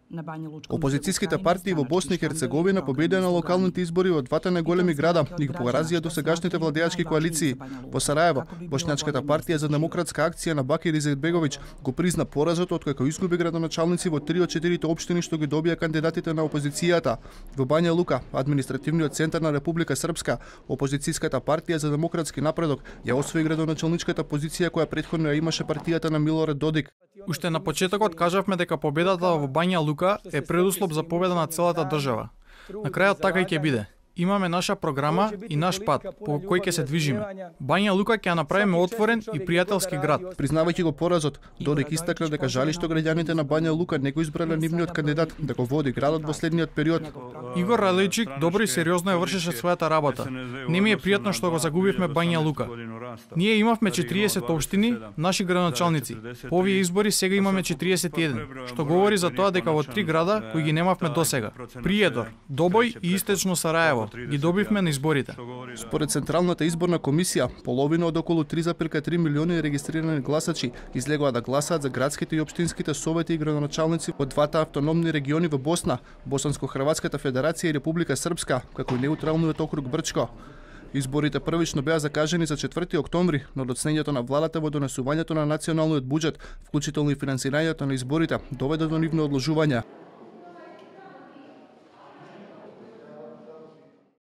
Опозицијските партии во Босна и Херцеговина победија на локалните избори во двата најголеми града и ги поразија досегашните владеачки коалиции. Во Сараево, Бошњачката партија за демократска акција на Бакир Изетбеговиќ го призна поразот откако изгуби градоначалници во 3 од 4 општини што ги добија кандидатите на опозицијата. Во Бања Лука, административниот центар на Република Српска, опозицијската партија за демократски напредок ја освои градоначалничката позиција која претходно ја имаше партијата на Милорад Додик. Уште на почетокот кажавме дека победата во Бања Лука е предуслов за победа на целата држава. На крајот така и ќе биде. Имаме наша програма и наш пат по кој ќе се движиме. Бања Лука ќе ја направиме отворен и пријателски град. Признавајќи го поразот, Додик истакна дека жали што граѓаните на Бања Лука не го избрале нивниот кандидат да го води градот во следниот период. Игор Радојчик добро и сериозно ја вршеше својата работа. Не ми е пријатно што го загубивме Бања Лука. Ние имавме 40 општини, наши градоначалници. По овие избори сега имаме 41, што говори за тоа дека во 3 града кои ги немавме досега: Приедор, Добој и Истечно Сараево ги добивме на изборите. Според Централната изборна комисија, половина од околу 3,3 милиони регистрирани гласачи излегоа да гласаат за градските и општинските совети и градоначалници во двата автономни региони во Босна, Босанско-Хрватската федерација и Република Српска, како и неутралниот округ Брчко. Изборите првично беа закажани за 4 октомври, но доцнењето на владата во донесувањето на националниот буџет, вклучително и финансирањето на изборите, доведе до нивно одложување.